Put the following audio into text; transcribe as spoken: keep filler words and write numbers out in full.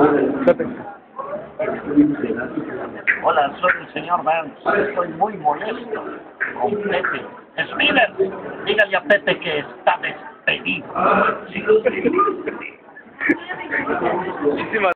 Hola, soy el señor Burns. Estoy muy molesto con Pepe. Smithers, dígale a Pepe que está despedido. Muchísimas